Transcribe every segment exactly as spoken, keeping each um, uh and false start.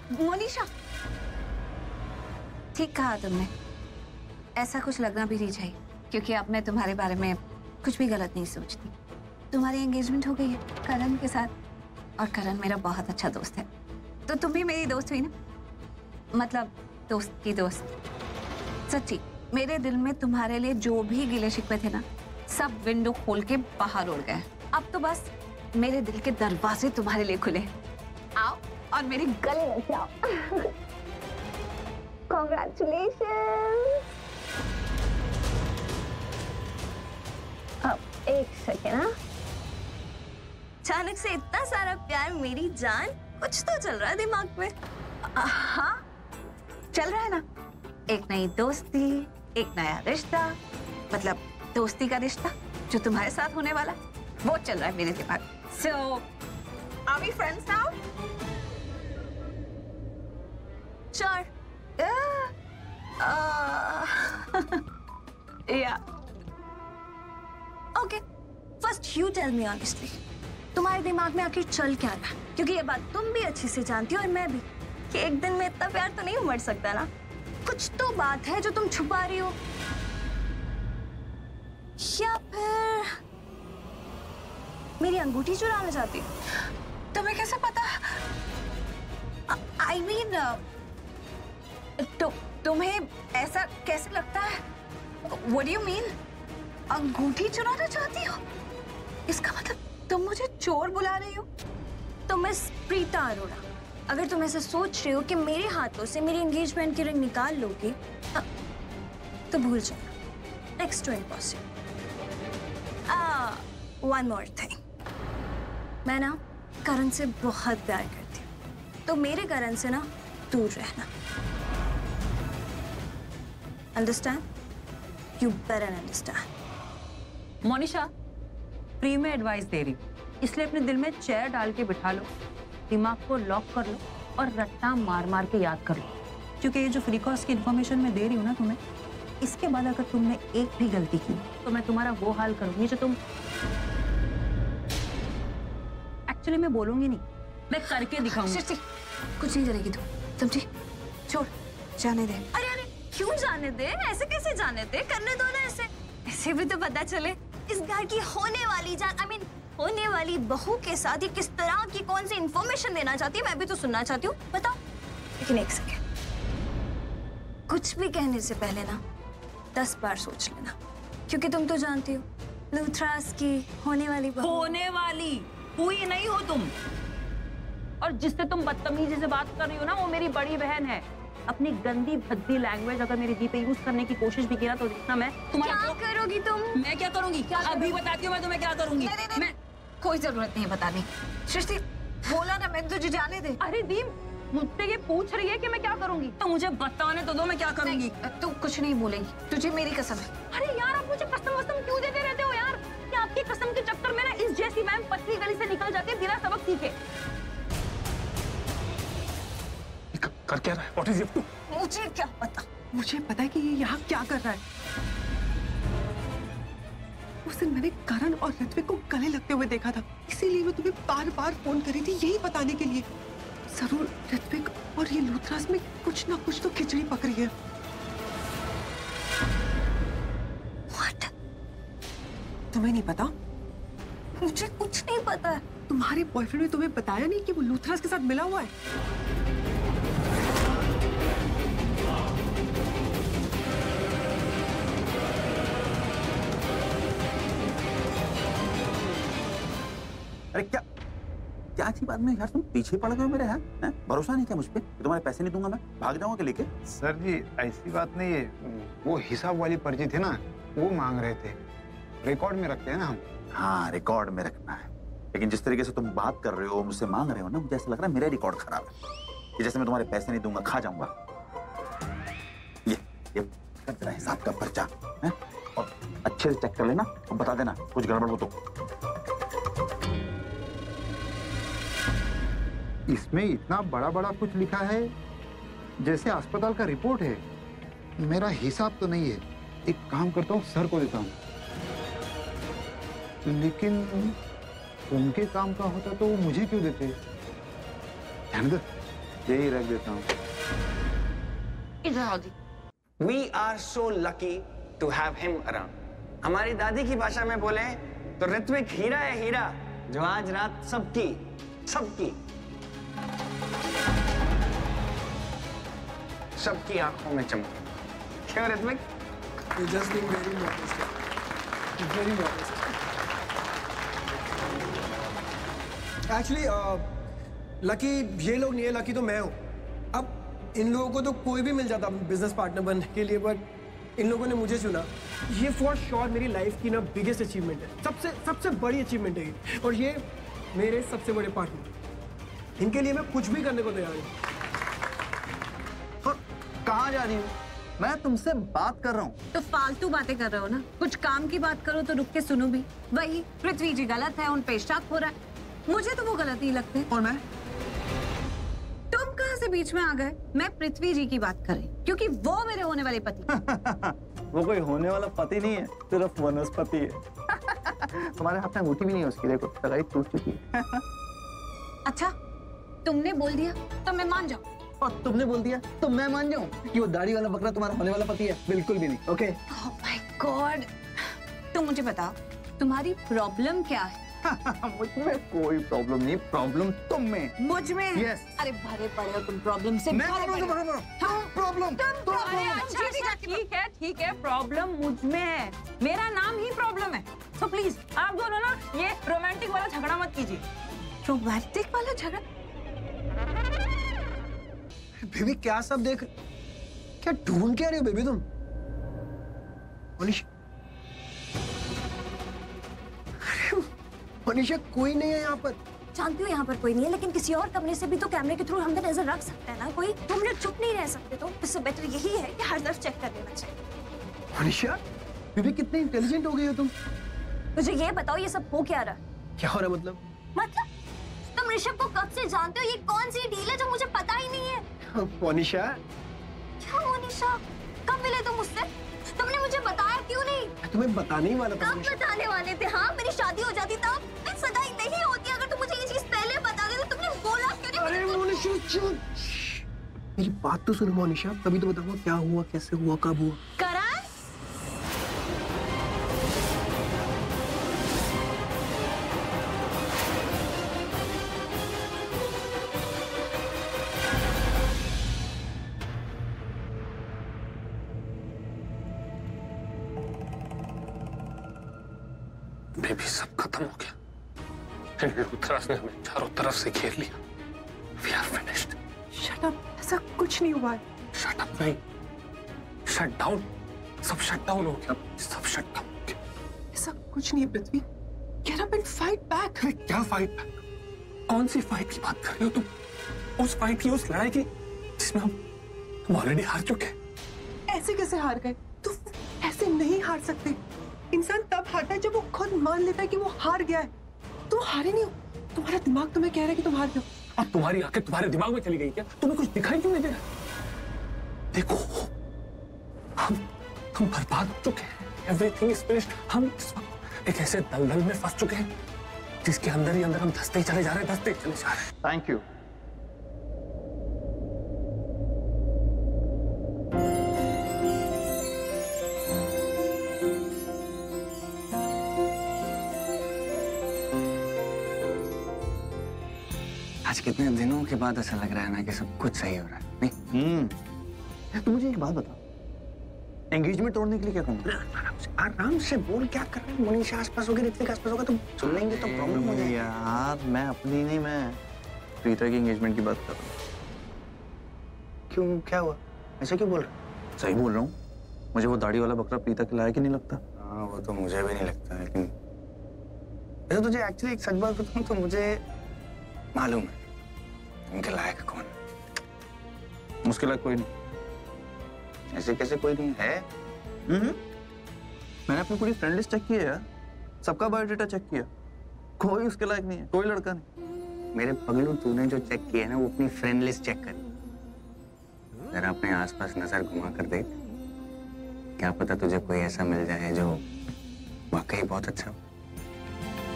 मोनिशा, ठीक कहा तुमने, ऐसा कुछ लगना भी नहीं चाहिए, क्योंकि अब मैं तुम्हारे बारे में कुछ भी गलत नहीं सोचती। तुम्हारी एंगेजमेंट हो गई है करण के साथ, और करण मेरा बहुत अच्छा दोस्त है, तो तुम भी मेरी दोस्त हुई ना, मतलब दोस्त की दोस्त। सच्ची, मेरे दिल में तुम्हारे लिए जो भी गिले शिकवे थे ना, सब विंडो खोल के बाहर उड़ गए। अब तो बस मेरे दिल के दरवाजे तुम्हारे लिए खुले। आओ और मेरी गले लग जाओ। Congratulations! अब एक सेकेंड। हाँ, अचानक से इतना सारा प्यार मेरी जान, कुछ तो चल रहा है दिमाग में। हाँ चल रहा है ना, एक नई दोस्ती, एक नया रिश्ता, मतलब दोस्ती का रिश्ता जो तुम्हारे साथ होने वाला, वो चल रहा है मेरे दिमाग। So, are we friends now? Sure. Yeah. Uh, yeah. Okay. First, you tell me honestly. तुम्हारे दिमाग में आखिर चल क्या रहा है? क्योंकि ये बात तुम भी अच्छे से जानती हो और मैं भी, कि एक दिन में इतना प्यार तो नहीं उमड़ सकता ना। कुछ तो बात है जो तुम छुपा रही हो, या फिर मेरी अंगूठी चुराना चाहती हो? तुम्हें कैसे पता? आई मीन तो तुम्हें ऐसा कैसे लगता है? What do you mean? अंगूठी चुराना चाहती हो? इसका मतलब तुम मुझे चोर बुला रही हो? तो मिस प्रीता अरोड़ा, अगर तुम ऐसा सोच रहे हो कि मेरे हाथों से मेरी एंगेजमेंट की रिंग निकाल लोगी, तो भूल जाओ। Next to impossible. One more thing, मैं ना करण से बहुत प्यार करती हूँ, तो मेरे करण से ना दूर रहना। Understand? You better understand. Monisha, free में एडवाइस दे रही हूँ, इसलिए अपने दिल में चेयर डाल के बिठा लो, दिमाग को लॉक कर लो और रट्टा मार मार के याद कर लो, क्योंकि ये जो फ्री कॉस्ट की इन्फॉर्मेशन मैं दे रही हूँ ना तुम्हें, इसके बाद अगर तुमने एक भी गलती की तो मैं तुम्हारा वो हाल करूंगी जो तुम एक्चुअली मैं बोलूंगी नहीं, मैं करके दिखाऊंगी। कुछ नहीं करेगी तू, समझी? छोड़, जाने दे। अरे अरे क्यों जाने दे? ऐसे कैसे जाने दे? करने दो ना ऐसे, ऐसे भी तो पता चले इस घर की होने वाली जान, आई मीन होने वाली बहू के साथ ये किस तरह की कौन सी इंफॉर्मेशन देना चाहती है, मैं भी तो सुनना चाहती हूँ। बताओ। लेकिन एक सेकेंड, कुछ भी कहने से पहले ना दस बार सोच लेना, क्योंकि तुम तो जानती हो लूथरास की होने वाली बहू। होने वाली हुई नहीं हो तुम, और जिससे तुम बदतमीजी से बात कर रही हो ना, वो मेरी बड़ी बहन है। अपनी गंदी भद्दी लैंग्वेज अगर मेरी दी पे यूज करने की कोशिश भी किया तो देखना मैं तुम्हारा क्या करोगी तुम? मैं क्या करूंगी? क्या अभी बताती हूँ मैं तुम्हें क्या करूंगी। नहीं, नहीं, नहीं, मैं कोई जरूरत नहीं बताने। सृष्टि बोला ना, मैं तुझे जाने दे। अरे दी, मुझसे ये पूछ रही है कि मैं क्या करूंगी, तो मुझे बताने तो दो मैं क्या करूंगी। तू कुछ नहीं बोलेगी, तुझे मेरी कसम है। अरे यार, आप मुझे कसम वसम क्यों देते रहते हो यार? कि आपकी कसम के चक्कर में ना इस जैसी मैम पतली गली से निकल जाती है बिना सबक सीखे। कर क्या रहा है? What is it? मुझे क्या पता? मुझे पता है कि ये यहाँ क्या कर रहा है। उस दिन मैंने करण और ऋत्विक को गले लगते हुए देखा था, इसीलिए मैं तुम्हें बार बार फोन करी थी, यही बताने के लिए। जरूर ऋत्विक और ये लूथरास में कुछ ना कुछ तो खिचड़ी पक रही है। What? तुम्हें नहीं पता? मुझे कुछ नहीं पता। तुम्हारे बॉयफ्रेंड ने तुम्हें बताया नहीं कि वो लूथरास के साथ मिला हुआ है? अरे क्या क्या अच्छी बात में यार, तुम पीछे पड़ गए हो मेरे। हैं है? भरोसा नहीं क्या मुझ पे? तुम्हारे पैसे नहीं दूंगा मैं, भाग जाऊंगा लेके। सर जी ऐसी बात नहीं है, वो हिसाब वाली पर्ची थी ना, वो मांग रहे थे, रिकॉर्ड में रखते हैं ना हम। हाँ रिकॉर्ड में रखना है, लेकिन जिस तरीके से तुम बात कर रहे हो, मुझसे मांग रहे हो ना, मुझे ऐसा लग रहा है मेरा रिकॉर्ड खराब है, कि जैसे मैं तुम्हारे पैसे नहीं दूंगा, खा जाऊंगा। ये ये कर देना हिसाब का पर्चा है, और अच्छे से चेक कर लेना और बता देना कुछ गड़बड़ हो तो। इसमें इतना बड़ा बड़ा कुछ लिखा है जैसे अस्पताल का रिपोर्ट है। मेरा हिसाब तो नहीं है, एक काम करता हूँ सर को देता हूँ, लेकिन उनके काम का होता तो वो मुझे क्यों देते? ध्यान दो, यही रख देता हूँ। इधर आओ जी। We are so lucky to have him around. हमारी दादी की भाषा में बोले तो ऋत्विक हीरा है, हीरा जो आज रात सबकी सबकी सबकी आंखों में चमके। क्यों Ritwik? You're just being very modest. Very modest. Actually, uh, lucky ये लोग नहीं है, लकी तो मैं हूँ। अब इन लोगों को तो कोई भी मिल जाता बिजनेस पार्टनर बनने के लिए, बट इन लोगों ने मुझे चुना। ये फॉर श्योर मेरी लाइफ की ना बिगेस्ट अचीवमेंट है, सबसे सबसे बड़ी अचीवमेंट है ये, और ये मेरे सबसे बड़े पार्टनर। इनके लिए मैं कुछ भी करने को तैयार हूँ। कहाँ जा रही हूँ? मैं तुमसे बात कर रहा हूँ। तो फालतू बातें कर रहे हो ना, कुछ काम की बात करो तो रुक के सुनो भी। वही पृथ्वी जी गलत है, उन पे शक हो रहा है, मुझे तो वो गलत नहीं लगते। और मैं? तुम कहाँ से बीच में आ गए? मैं पृथ्वी जी की बात कर रही, क्योंकि वो मेरे होने वाले पति। वो कोई होने वाला पति नहीं है, सिर्फ वनस्पति है। तुम्हारे हाथ में अंगूठी भी नहीं है उसकी, देखो सगाई टूट चुकी है। अच्छा, तुमने बोल दिया तो मैं मान जाऊँ। और तुमने बोल दिया तो मैं मान जाऊँ कि वो दाढ़ी वाला बकरा तुम्हारा होने वाला पति है? बिल्कुल भी नहीं। ओके? ओह माय गॉड, तुम मुझे बताओ तुम्हारी प्रॉब्लम क्या है? मुझ में कोई प्रॉब्लम नहीं, प्रॉब्लम तुम में। मुझ में? Yes. अरे भरे पड़े हो तुम प्रॉब्लम से। मैं भरे प्रॉब्लम पड़े हो। तुम प्रॉब्लम तुम प्रॉब्लम। अच्छा अच्छा, ठीक है ठीक है, प्रॉब्लम मुझ में है, मेरा नाम ही प्रॉब्लम है। तो प्लीज आप दोनों ना ये रोमांटिक वाला झगड़ा मत कीजिए। रोमांटिक वाला झगड़ा? बेबी क्या सब देख, क्या ढूंढ क्या रही हो बेबी तुम? मनीषा, मनीषा कोई नहीं है यहाँ पर। जानती हूँ यहाँ पर कोई नहीं है, लेकिन किसी और कमरे से भी तो कैमरे के थ्रू हम नजर रख सकते हैं ना कोई। तुम लोग चुप नहीं रह सकते, तो इससे बेटर यही है कि हर तरफ चेक कर लेना चाहिए। मनीषा, बेबी कितनी इंटेलिजेंट हो गई हो तुम। मुझे ये बताओ ये सब हो क्या रहा है? क्या हो रहा है मतलब? मतलब तुम ऋषभ को कब से जानते हो? ये कौन सी डील है जो मुझे पता ही नहीं है? मनीषा, क्या मनीषा, कब मिले तुम मुझसे? तुमने मुझे बताया क्यों नहीं? तुम्हें बताने ही वाला था। कब बताने वाले थे? हाँ, मेरी शादी हो जाती तब, मेरी सगाई नहीं होती। अगर तुम मुझे ये चीज पहले बता देते, तुमने बोला क्यों नहीं? अरे मनीषा चुप, मेरी बात तो सुनो मनीषा, तभी तो बताऊंगा क्या हुआ, कैसे हुआ, कब हुआ। करण, बेबी सब खत्म हो गया। लूथरास ने हमें चारों तरफ से घेर लिया। We are finished. Shut up, ऐसा कुछ नहीं हुआ है। Shut up नहीं, shut down. सब shut down हो गया, सब shut down हो गया। ऐसा कुछ नहीं है पृथ्वी। Get up and fight back. अरे क्या फाइट? कौन सी फाइट की बात कर रही हो तुम? उस फाइट की, उस लड़ाई की जिसमें हम हम ऑलरेडी हार चुके हैं। ऐसे कैसे हार गए? तुम ऐसे नहीं हार सकते। इंसान तब हारता है जब वो खुद मान लेता है कि वो हार गया है। तुम हारे नहीं हो, तुम्हारा दिमाग तुम्हें कह रहा है कि तुम हार गए हो। अब तुम्हारी आंखें तुम्हारे दिमाग में चली गई क्या? तुम्हें कुछ दिखाई क्यों नहीं दे रहा? देखो, हम हम बर्बाद हो चुके हैं। Everything is finished. हम इस वक्त एक ऐसे दलदल में फंस चुके हैं जिसके अंदर ही अंदर हम धंसते ही चले जा रहे हैं, धंसते ही चले जा रहे हैं। Thank you. आज कितने दिनों के बाद ऐसा लग रहा है ना कि सब कुछ सही हो रहा है, नहीं? हम्म। तो मुझे एक बात बता, एंगेजमेंट तोड़ने के लिए क्या करना? आराम से आराम से बोल, क्या कर रहे हैं? मनीषा आसपास होगी, ऋत्विक आसपास होगा, तो सुन लेंगे तो प्रॉब्लम हो जाएगी। यार मैं अपनी नहीं, मैं प्रीता की एंगेजमेंट की बात कर रहा हूँ। क्यों, क्या हुआ? ऐसे क्यों बोल रहे? सही बोल रहा हूँ। मुझे वो दाढ़ी वाला बकरा प्रीता के लायक ही नहीं लगता। हाँ, वो तो मुझे भी नहीं लगता, लेकिन ऐसे तुझे एक्चुअली एक सच बात बताऊं तो मुझे मालूम है उनके लायक कौन है। उसके लायक कोई नहीं। ऐसे कैसे कोई नहीं है? हम्म। मैंने अपनी पूरी फ्रेंड लिस्ट चेक की है यार, सबका बायोडेटा चेक किया, कोई उसके लायक नहीं है, कोई लड़का नहीं। मेरे पगलू, तूने जो चेक किया है ना, वो अपनी फ्रेंड लिस्ट चेक कर। जरा अपने आसपास नजर घुमा कर देख, क्या पता तुझे कोई ऐसा मिल जाए जो वाकई बहुत अच्छा हो।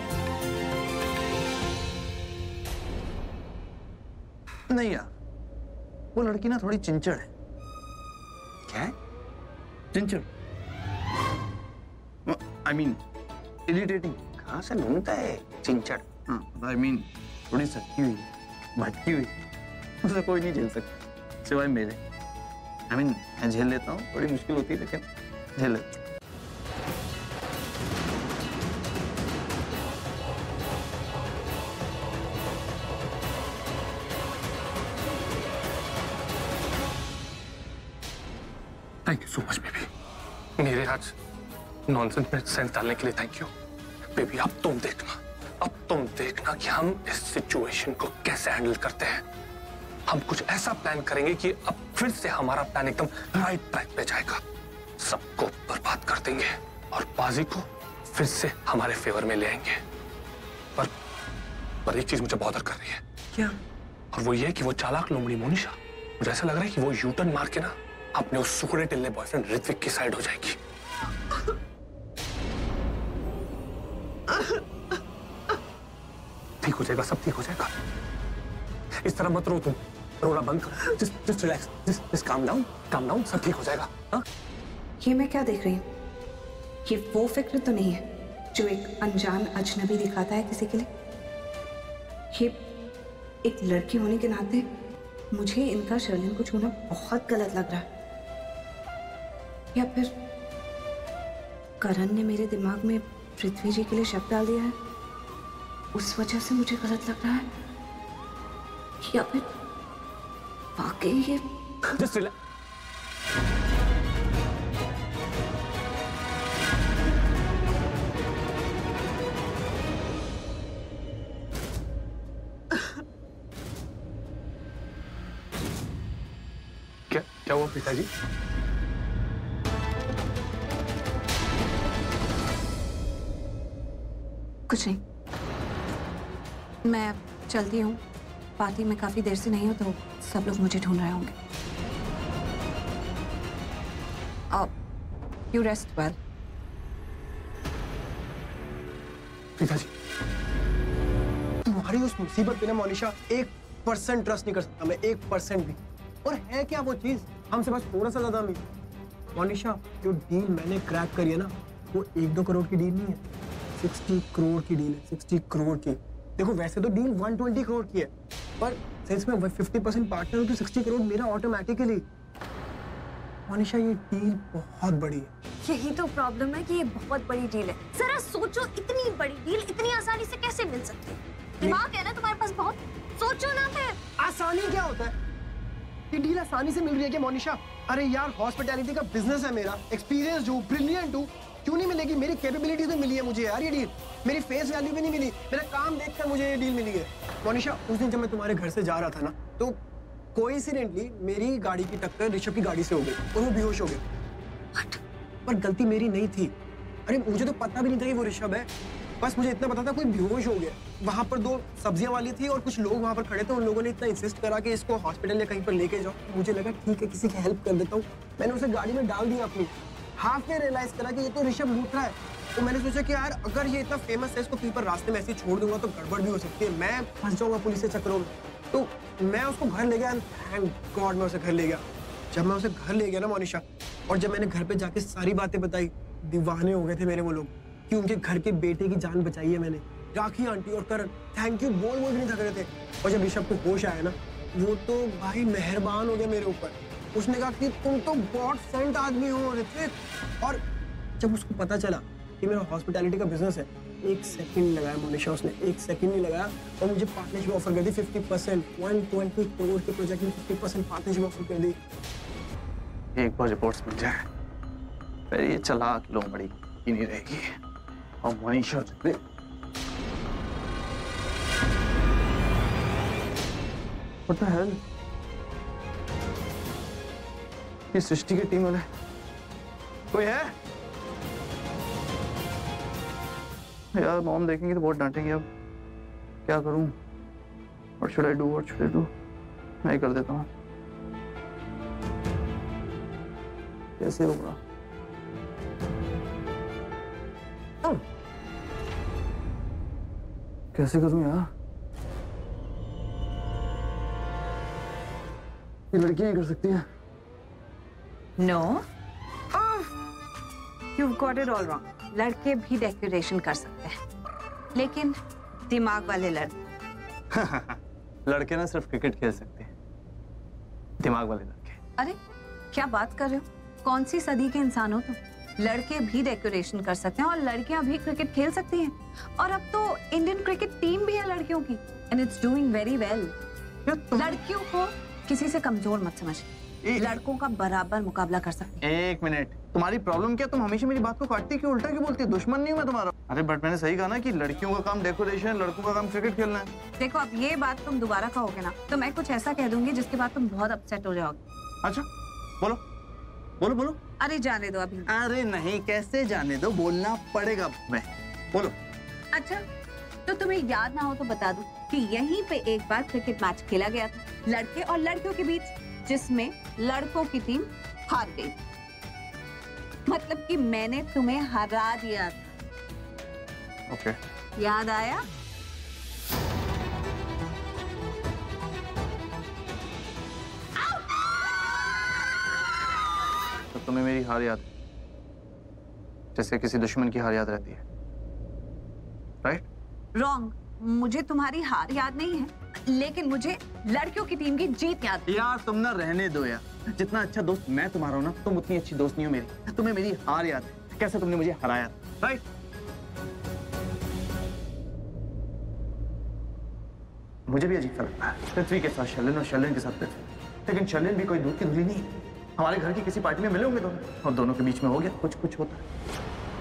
नहीं यार, वो लड़की ना थोड़ी चिंचड़ है। क्या है? चिंचड़, आई मीन इरिटेटिंग। कहाँ से ढूंढता है चिंचड़? आई मीन थोड़ी सटकी हुई, भटकी हुई, उसे कोई नहीं झेल सकता सिवाय मेरे। आई मीन मैं झेल लेता हूँ, थोड़ी मुश्किल होती है लेकिन झेल लेता हूँ। Thank you so much baby, मेरे आज नॉनसेंस में सेंस डालने के लिए थैंक यू। बेबी अब तुम देखना, अब तुम देखना कि हम इस सिचुएशन को कैसे हैंडल करते हैं। हम कुछ ऐसा प्लान करेंगे कि अब फिर से हमारा प्लान एकदम राइट ट्रैक पे जाएगा। सबको बर्बाद कर देंगे और बाजी को फिर से हमारे फेवर में ले आएंगे। पर पर एक चीज मुझे बॉदर कर रही है। क्या? और वो ये कि वो चालाक लोमड़ी मोनिशा, मुझे ऐसा लग रहा है कि वो यू टर्न मार के ना अपने उस सुखड़े टिल्ले बॉयफ्रेंड ऋत्विक की साइड हो जाएगी। ठीक हो जाएगा, सब ठीक हो जाएगा। इस तरह मत रो तुम, रोना बंद करो। Just just relax, just just calm down, calm down, सब ठीक हो जाएगा। हाँ? ये मैं क्या देख रही हूँ? ये वो फिक्र तो नहीं है जो एक अनजान अजनबी दिखाता है किसी के लिए। ये एक लड़की होने के नाते मुझे इनका शर्लिन को छूना बहुत गलत लग रहा है। या फिर करण ने मेरे दिमाग में पृथ्वी जी के लिए शक डाल दिया है, उस वजह से मुझे गलत लग रहा है। या फिर वाकई ये जस्ट रिलैक्स। क्या क्या हुआ पिताजी? कुछ नहीं, मैं चलती हूँ। पार्टी में काफी देर से नहीं हो तो सब लोग मुझे ढूंढ रहे होंगे। You rest well. पिताजी तुम्हारी उस मुसीबत पे ना मोनिशा एक परसेंट ट्रस्ट नहीं कर सकता मैं, एक परसेंट भी। और है क्या वो चीज, हमसे बस थोड़ा सा ज्यादा भी। मोनिशा जो डील मैंने क्रैक करी है ना, वो एक दो करोड़ की डील नहीं है, सिक्सटी करोड़ की डील है, सिक्सटी करोड़ की। देखो वैसे तो डील वन ट्वेंटी करोड़ की है, पर सिंस मैं फिफ्टी परसेंट पार्टनर हूँ तो सिक्सटी करोड़ मेरा ऑटोमेटिकली। मोनिशा ये डील बहुत बड़ी है। यही तो प्रॉब्लम है कि ये बहुत बड़ी डील है। जरा सोचो, इतनी बड़ी डील इतनी आसानी से कैसे मिल सकती है? दिमाग है ना तुम्हारे पास बहुत, सोचो ना फिर। आसानी क्या होता है? ये डील आसानी से मिल रही है क्या मोनिशा? अरे यार हॉस्पिटैलिटी का बिजनेस है मेरा, एक्सपीरियंस हूँ, ब्रिलियंट हूँ, क्यों नहीं मिलेगी? मेरी कैपेबिलिटीज में मिली है मुझे यार ये डील, मेरी फेस वैल्यू भी नहीं मिली, मेरा काम देखकर मुझे ये डील मिली है। मोनिशा उस दिन जब मैं तुम्हारे घर से जा रहा था ना, तो कोइंसिडेंटली मेरी गाड़ी की टक्कर ऋषभ की गाड़ी से हो गई और वो बेहोश हो गया। पर गलती मेरी नहीं थी। अरे मुझे तो पता भी नहीं था कि वो ऋषभ है, बस मुझे इतना पता था कोई बेहोश हो गया। वहां पर दो सब्जियां वाली थी और कुछ लोग वहां पर खड़े थे, उन लोगों ने इतना इंसिस्ट करा कि इसको हॉस्पिटल या कहीं पर लेके जाओ। मुझे लगा ठीक है किसी की हेल्प कर देता हूँ, मैंने उसे गाड़ी में डाल दिया अपनी। हाफ में रियलाइज करा कि ये तो ऋषभ लूथरा है, तो मैंने सोचा कि यार अगर ये इतना फेमस है, इसको कहीं पर रास्ते में ऐसे छोड़ दूंगा तो गड़बड़ भी हो सकती है, मैं फंस जाऊंगा पुलिस के चक्करों में। तो मैं उसको घर ले गया, थैंक गॉड मैं उसे घर ले गया। जब मैं उसे घर ले गया ना मोनिशा, और जब मैंने घर पे जाके सारी बातें बताई, दीवाने हो गए थे मेरे वो लोग कि उनके घर के बेटे की जान बचाई है मैंने। राखी आंटी और करण थैंक यू बोल बोल भी नहीं थक रहे थे। और जब ऋषभ को होश आया ना, वो तो भाई मेहरबान हो गया मेरे ऊपर। उसने कहा कि तुम तो गॉड सेंट आदमी हो ऋत्विक। और जब उसको पता चला कि मेरा हॉस्पिटैलिटी का बिजनेस है, एक सेकंड नहीं लगाया मोनिशा, उसने एक सेकंड नहीं लगाया और मुझे पार्टनरशिप ऑफर कर दी fifty percent. One twenty crore के प्रोजेक्ट में फिफ्टी परसेंट पार्टनरशिप ऑफर कर दी। एक बार रिपोर्ट्स मिल जाए फिर ये चालाक लोमड़ी ही नहीं रहेगी। और मनीषा What the hell? ये सृष्टि की टीम वाले कोई है? यार मॉम देखेंगे तो बहुत डांटेंगे। अब क्या करूं? What should I do? What should I do? मैं ही कर देता हूँ। कैसे होगा? कैसे करूं यार? ये लड़कियां ही कर सकती हैं। No, you got it all wrong. लड़के भी डेकोरेशन कर सकते हैं, लेकिन दिमाग वाले लड़के। लड़के ना सिर्फ क्रिकेट खेल सकते हैं, दिमाग वाले लड़के। अरे क्या बात कर रहे हो? कौन सी सदी के इंसान हो तुम? लड़के भी डेकोरेशन कर सकते हैं और लड़कियां भी क्रिकेट खेल सकती हैं। और अब तो इंडियन क्रिकेट टीम भी है लड़कियों की, and it's doing very well. लड़कियों को किसी से कमजोर मत समझिए, लड़कों का बराबर मुकाबला कर सकते हैं। एक मिनट, तुम्हारी प्रॉब्लम क्या? तुम हमेशा मेरी बात को काटती क्यों, उल्टा क्यों बोलती है? दुश्मन नहीं हूं मैं तुम्हारा। अरे बट मैंने सही कहा ना कि लड़कियों का काम डेकोरेशन, लड़कों का काम क्रिकेट खेलना है। देखो, अब ये बात तुम दोबारा कहोगे ना तो मैं कुछ ऐसा कह दूंगी जिसके बाद तुम बहुत अपसेट हो जाओगे। अच्छा बोलो बोलो बोलो। अरे जाने दो अभी। अरे नहीं, कैसे जाने दो, बोलना पड़ेगा। मैं बोलो। अच्छा तो तुम्हें याद ना हो तो बता दूं कि यहीं पे एक बार क्रिकेट मैच खेला गया था लड़के और लड़कियों के बीच, जिसमें लड़कों की टीम हार गई। मतलब कि मैंने तुम्हें हरा दिया था। ओके, याद आया? तो तुम्हें मेरी हार याद है, जैसे किसी दुश्मन की हार याद रहती है, राइट? रॉन्ग। मुझे तुम्हारी हार याद नहीं है, लेकिन मुझे लड़कियों की टीम की जीत याद है। यार तुम ना रहने दो यार, जितना अच्छा दोस्त मैं तुम्हारा हूं ना, तुम उतनी अच्छी दोस्त नहीं हो मेरी। तुम्हें मेरी हार याद है, कैसे तुमने मुझे हराया, राइट? मुझे भी अजीब सा लगता है पृथ्वी के साथ शैलेन और शैलेन के साथ पृथ्वी, लेकिन शैलेन भी कोई दूध की धुली नहीं है। हमारे घर की किसी पार्टी में मिले होंगे दोनों, और दोनों के बीच में हो गया कुछ कुछ होता है।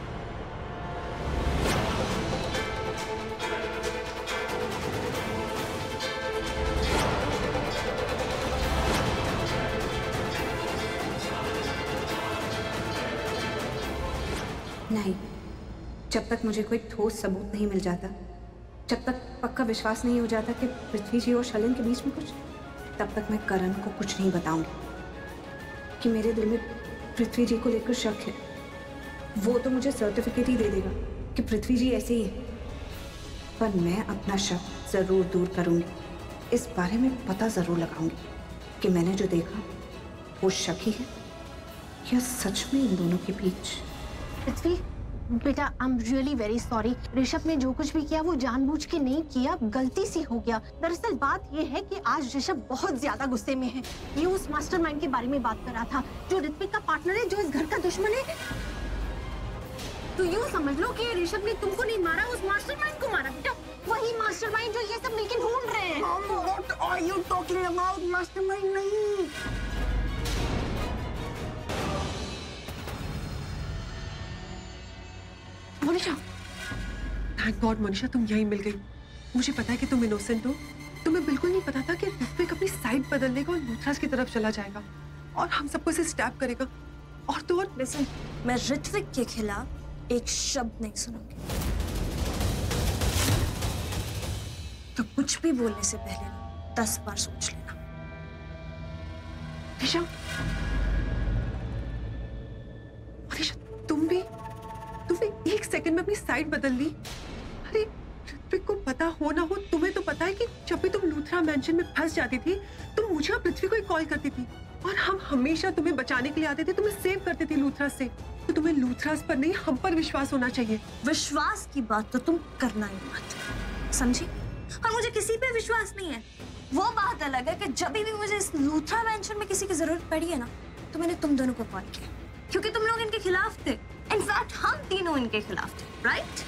नहीं, जब तक मुझे कोई ठोस सबूत नहीं मिल जाता, जब तक पक्का विश्वास नहीं हो जाता कि पृथ्वी जी और शैलेन के बीच में कुछ, तब तक मैं करण को कुछ नहीं बताऊंगी कि मेरे दिल में पृथ्वी जी को लेकर शक है। वो तो मुझे सर्टिफिकेट ही दे देगा कि पृथ्वी जी ऐसे ही है, पर मैं अपना शक जरूर दूर करूंगी। इस बारे में पता जरूर लगाऊंगी कि मैंने जो देखा वो शक ही है या सच में इन दोनों के बीच। पृथ्वी बेटा, I am really very sorry. Rishabh ने जो कुछ भी किया वो जानबूझ के नहीं किया, गलती से हो गया। दरअसल बात ये है कि आज ऋषभ बहुत ज्यादा गुस्से में है। ये उस मास्टरमाइंड के बारे में बात कर रहा था जो ऋत्विक का पार्टनर है, जो इस घर का दुश्मन है। तो यूँ समझ लो कि ऋषभ ने तुमको नहीं मारा, उस मास्टरमाइंड को मारा बेटा। वही मास्टरमाइंड जो ये सब मिलकर ढूंढ रहे हैं। What are you talking about? Mastermind नहीं। मनीषा, थैंक गॉड मनीषा तुम यहीं मिल गई। मुझे पता है कि तुम इनोसेंट हो। तुम्हें बिल्कुल नहीं पता था कि ऋत्विक अपनी साइड बदल लेगा और लूथराज की तरफ चला जाएगा और हम सबको इसे स्टैप करेगा। और तो और लिसन, मैं ऋत्विक के खिलाफ एक शब्द नहीं सुनूंगी। तो कुछ भी बोलने से पहले दस बार सोच लेना। मनीषा, मनीषा तुम भी तुमने एक सेकंड में अपनी साइड बदल ली। अरे ऋत्विक को पता हो ना हो, तुम्हें तो पता है कि जब भी तुम लूथरा मैंशन में फंस जाती थी तुम मुझे और पृथ्वी को ही कॉल करती थी और हम हमेशा तुम्हें बचाने के लिए आते थे, तुम्हें सेव करते थे लूथरास से। तो तुम्हें लूथरास पर नहीं हम पर विश्वास होना चाहिए। विश्वास की बात तो तुम करना ही मत, समझी? और मुझे किसी पे विश्वास नहीं है। वो बात अलग है कि जब भी मुझे इस लूथरा मैंशन में किसी की जरूरत पड़ी है ना, तो मैंने तुम दोनों को कॉल किया क्योंकि तुम लोग इनके खिलाफ थे। इनफैक्ट हम तीनों इनके खिलाफ थे, राइट?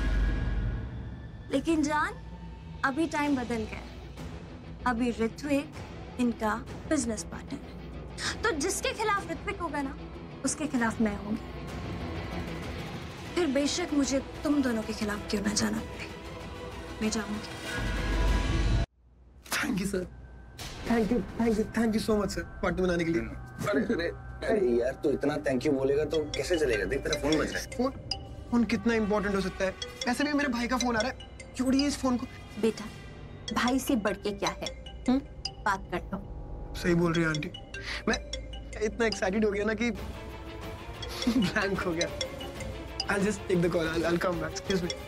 लेकिन जान, अभी टाइम बदल गया। अभी ऋत्विक इनका बिजनेस पार्टनर है, तो जिसके खिलाफ ऋत्विक होगा ना, उसके खिलाफ मैं होंगी। फिर बेशक मुझे तुम दोनों के खिलाफ क्यों ना जाना पड़े, मैं जाऊंगी। Thank you sir, thank you thank you thank you so much sir party बनाने के लिए। अरे अरे अरे यार, तू इतना थैंक यू बोलेगा तो कैसे चलेगा? देख तेरा फोन बज रहा है। फोन फोन कितना इंपॉर्टेंट हो सकता है? वैसे भी मेरे भाई का फोन आ रहा है, जोड़िए इस फोन को। बेटा, भाई से बढ़ के क्या है? हुँ? बात कर लो। सही बोल रही है आंटी। मैं इतना एक्साइटेड हो गया ना कि ब्लैंक हो गया। I'll just take the call. I'll, I'll come back. Excuse me.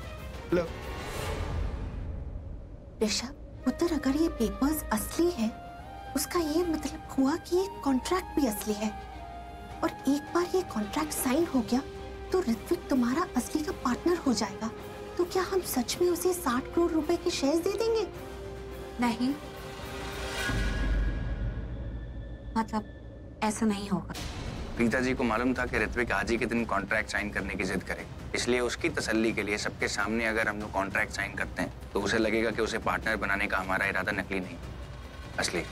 Hello. Rishabh पुत्र, अगर ये पेपर्स असली है उसका ये मतलब हुआ कि ये कॉन्ट्रैक्ट भी असली है, और एक बार ये कॉन्ट्रैक्ट साइन हो गया तो ऋत्विक तुम्हारा असली का पार्टनर हो जाएगा। तो क्या हम सच में उसे साठ करोड़ रुपए के शेयर्स दे देंगे? नहीं, मतलब ऐसा नहीं होगा। प्रीता जी को मालूम था कि ऋत्विक आज ही के दिन कॉन्ट्रैक्ट साइन करने की जिद करे, इसलिए उसकी तसल्ली के लिए सबके सामने अगर हम लोग कॉन्ट्रैक्ट साइन करते हैं तो उसे लगेगा कि उसे पार्टनर बनाने का हमारा इरादा नकली नहीं, असली।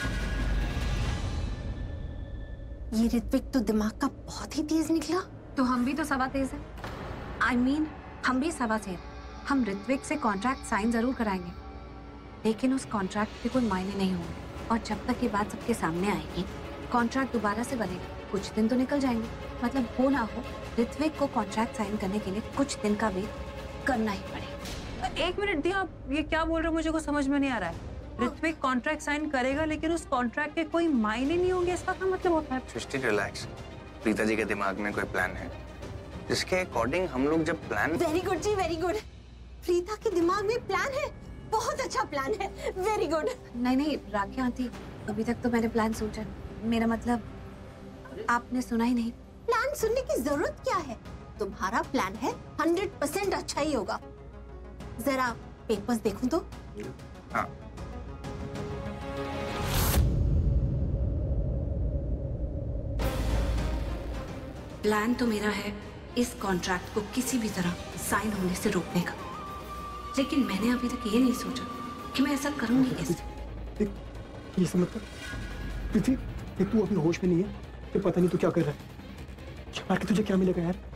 ये ऋत्विक तो दिमाग का बहुत ही तेज निकला। तो हम भी तो सवा तेज हैं। आई मीन हम भी सवा तेज। हम ऋत्विक से कॉन्ट्रैक्ट साइन जरूर कराएंगे, लेकिन उस कॉन्ट्रैक्ट के कोई मायने नहीं होंगे, और जब तक ये बात सबके सामने आएगी कॉन्ट्रैक्ट दोबारा से बनेगा। कुछ दिन तो निकल जाएंगे, मतलब हो ना हो ऋत्विक को कॉन्ट्रैक्ट साइन करने के लिए कुछ दिन का वेट करना ही पड़ेगा। एक मिनट दिया, आप ये क्या बोल रहे हो? मुझे को समझ में नहीं आ रहा है। ऋत्विक कॉन्ट्रैक्ट साइन करेगा लेकिन उस कॉन्ट्रैक्ट के कोई मायने नहीं होंगे, इसका क्या मतलब होता है? सृष्टि रिलैक्स। प्रीता जी के दिमाग में कोई प्लान है जिसके अकॉर्डिंग हम लोग जब प्लान। वेरी गुड जी, वेरी गुड। प्रीता के दिमाग में प्लान है, बहुत अच्छा प्लान है, वेरी गुड। नहीं नहीं राखी आंटी, अभी तक तो मैंने प्लान सोचा, मेरा मतलब आपने सुना ही नहीं। प्लान सुनने की जरूरत क्या है? तुम्हारा प्लान है हंड्रेड परसेंट अच्छा ही होगा। जरा पेपर्स देखूं तो। हाँ। प्लान तो मेरा है इस कॉन्ट्रैक्ट को किसी भी तरह साइन होने से रोकने का, लेकिन मैंने अभी तक ये नहीं सोचा कि मैं ऐसा करूंगी कैसे। ये सब मतलब पृथ्वी, एक तू अभी होश में नहीं है, तो पता नहीं तू क्या कर रहा है। बाकी तुझे क्या मिलेगा यार?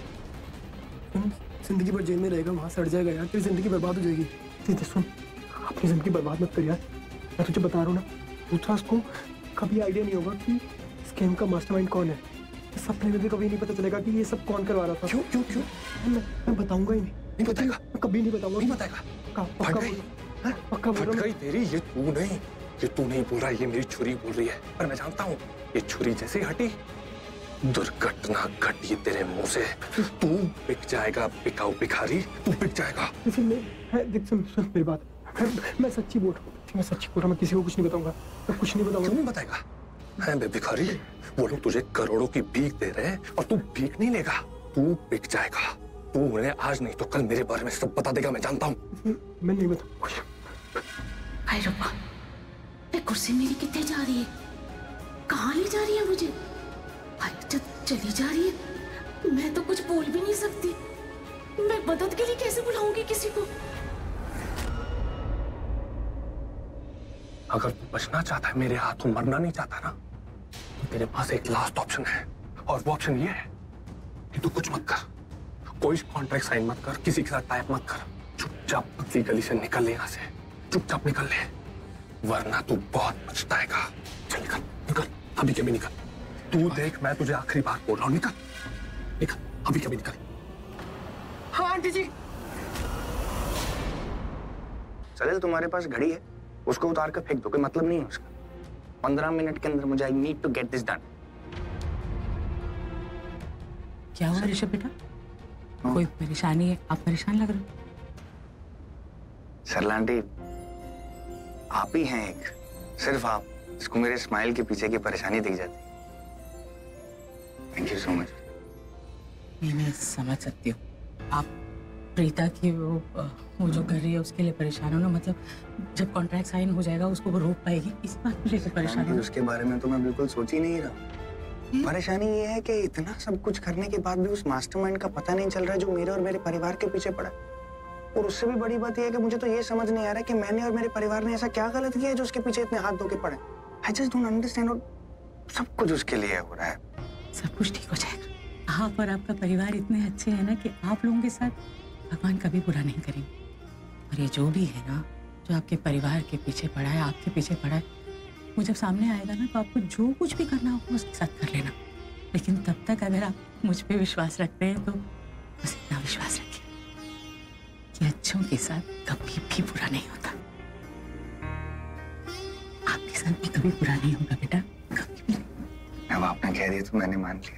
जिंदगी भर जेल में रहेगा, वहां सड़ जाएगा यार, तेरी जिंदगी बर्बाद हो जाएगी। सीधे सुन, अपनी जिंदगी बर्बाद मत कर यार, मैं तुझे बता रहा हूँ ना। लूथरास को कभी आइडिया नहीं होगा कि स्कैम का मास्टरमाइंड कौन है। सपने में भी कभी नहीं पता चलेगा कि ये सब कौन करवा रहा था। क्यों क्यों क्यों? मैं, मैं बताऊंगा ही नहीं। नहीं बताएगा? मैं कभी नहीं बताऊंगा। नहीं बताएगा? पक्का बोल रहा, पक्का बोल रहा। तेरी ये तू नहीं, ये तू नहीं बोल रहा, ये मेरी छुरी बोल रही है। पर मैं जानता हूँ ये छुरी जैसे हटी दुर्घटना घटी तेरे मुंह से, तू बिक जाएगा, बिकाऊ भिखारी, तू बिक जाएगा। देख सुन सुन मेरी बात, मैं सच्ची बोल रहा हूँ, मैं सच्ची बोल रहा हूँ, मैं किसी को कुछ नहीं बताऊंगा, मैं कुछ नहीं बताऊंगा। क्यों नहीं बताएगा? है बे भिखारी, वो लोग तुझे करोड़ों की भीख दे रहे हैं और तू भीख नहीं लेगा, तू बिक जाएगा। तू उन्हें आज नहीं तो कल मेरे बारे में सब बता देगा, मैं जानता हूँ। मैं नहीं बताऊंगा। अरे रुपा, ये कुर्सी मेरी कितने जा रही है? कहाँ ले जा रही है मुझे? जब चली जा रही है, मैं तो कुछ बोल भी नहीं सकती। मैं मदद के लिए कैसे बुलाऊंगी किसी को? अगर तू बचना चाहता है मेरे हाथों, मरना नहीं चाहता ना, तो तेरे पास एक लास्ट ऑप्शन है, और वो ऑप्शन ये है कि तू कुछ मत कर, कोई कॉन्ट्रैक्ट साइन मत कर, किसी के साथ टाइप मत कर, चुपचाप पतली गली से निकल ले यहाँ से, चुपचाप निकल ले, वरना तू बहुत पछताएगा। चल निकल, निकल, अभी कभी निकल। तू देख, मैं तुझे आखिरी बार बोल रहा हूँ, निकल, निकल, अभी कभी निकल। हाँ आंटी जी। सलिल, तुम्हारे पास घड़ी है, उसको उतार कर फेंक दो, कोई मतलब नहीं है उसका। पंद्रह मिनट के अंदर मुझे I need to get this done. क्या हुआ ऋषभ बेटा? कोई परेशानी है? आप परेशान लग रहे हो। सरलांटी, आप ही हैं एक, सिर्फ आप, इसको मेरे स्माइल के पीछे की परेशानी दिख जाती है। Thank you so much. मैं नहीं समझ सकती हूँ, आप प्रीता की वो वो जो कर रही है उसके लिए परेशान हो ना, मतलब जब कॉन्ट्रैक्ट साइन हो जाएगा उसको वो रोक पाएगी, इस बात को लेकर परेशान हो। उसके बारे में तो मैं बिल्कुल सोच ही नहीं रहा। परेशानी ये है कि इतना सब कुछ करने के बाद भी उस मास्टरमाइंड का पता नहीं चल रहा है जो मेरे और मेरे परिवार के पीछे पड़ा है। और उससे भी बड़ी बात यह है कि मुझे तो ये समझ नहीं आ रहा कि मैंने और मेरे परिवार ने ऐसा क्या गलत किया है जो उसके पीछे इतने हाथ धो के पड़े। I just don't understand. और सब कुछ उसके लिए हो रहा है। सब कुछ ठीक हो जाएगा। आप और आपका परिवार इतने अच्छे हैं ना कि आप लोगों के साथ भगवान कभी बुरा नहीं करेंगे। और ये जो भी है ना, जो आपके परिवार के पीछे पड़ा है, आपके पीछे पड़ा है, वो जब सामने आएगा ना तो आपको जो कुछ भी करना होगा उसके साथ कर लेना। लेकिन तब तक अगर आप मुझ पे विश्वास रखते हैं तो बस इतना विश्वास रखिए कि अच्छों के साथ कभी भी बुरा नहीं होता। आपके साथ भी कभी बुरा नहीं होगा बेटा, कभी भी नहीं। अब आपने कह दिया तो मैंने मान लिया।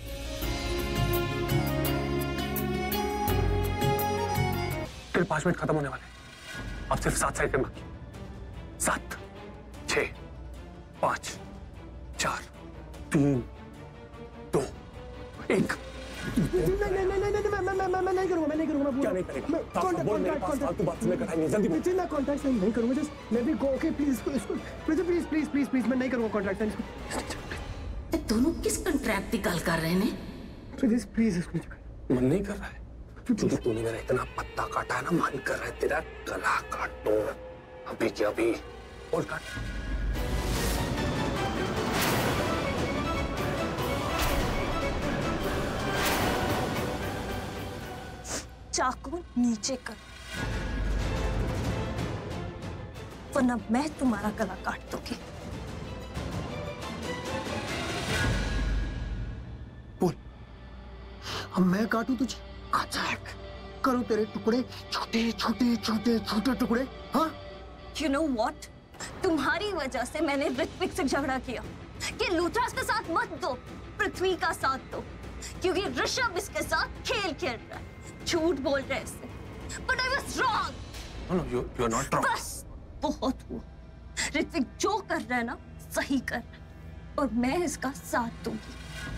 फिर पांच मिनट खत्म होने वाले, अब सिर्फ सात सेकंड बाकी। सात, छह, पांच, चार, तीन, दो, एक। नहीं नहीं नहीं नहीं नहीं मैं मैं मैं मैं नहीं करूंगा, मैं नहीं करूंगा। क्या नहीं करेगा? मैं साफ साफ बोल, मेरे पास फालतू बात सुनने का टाइम नहीं, जल्दी बोल। मैं कॉन्ट्रैक्ट साइन नहीं करूंगा। Just let me go, okay please. इसको please please please please please मैं नहीं करूंगा कॉन्ट्रैक्ट साइन। इसको दोनों किस कॉन्ट्रैक्ट की गल कर रहे हैं? प्लीज प्लीज इसको मन नहीं कर रहा है क्योंकि तूने मेरा इतना पत्ता काटा है ना, मन कर रहा है तेरा गला काट दो अभी के अभी। बोल काट। चाकू नीचे कर, वरना मैं तुम्हारा गला काट दूंगी। बोल, अब मैं काटू तुझे? अटैक करो, तेरे टुकड़े छोटे छोटे छोटे छोटे टुकड़े। हाँ, You know what? तुम्हारी वजह से मैंने ऋत्विक से झगड़ा किया कि लूथरास के साथ मत दो, पृथ्वी का साथ दो, क्योंकि ऋषभ इसके साथ खेल खेल रहा है, झूठ बोल रहा है इससे। But I was wrong. No, no, you, you're not wrong. बस बहुत हुआ। ऋत्विक जो कर रहा है ना सही कर रहा है, और मैं इसका साथ दूंगी।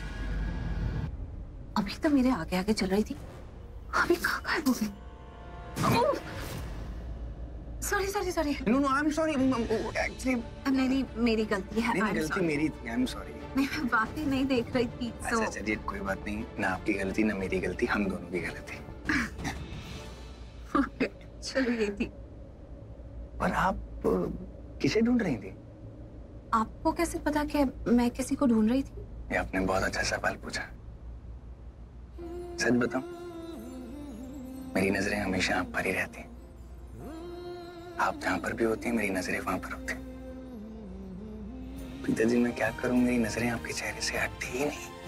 अभी तो मेरे आगे आगे चल रही थी, अभी कहाँ गायब हो गई? Sorry sorry sorry. No no I am sorry actually. नहीं नहीं मेरी गलती है। नहीं, गलती मेरी थी, आई एम सॉरी। नहीं मैं वाकई नहीं देख रही थी। अच्छा चलिए कोई बात नहीं, ना आपकी गलती ना मेरी गलती, हम दोनों की गलती। चलो ये थी। और आप किसे ढूंढ रही थी? आपको कैसे पता कि मैं किसी को ढूंढ रही थी? ये आपने बहुत अच्छा सवाल पूछा। सच बताऊं, मेरी नजरें हमेशा आप पर ही रहती हैं। आप जहां पर भी होती हैं, मेरी नजरें वहां पर होती हैं। पिताजी मैं क्या करूं, मेरी नजरें आपके चेहरे से हटती ही नहीं।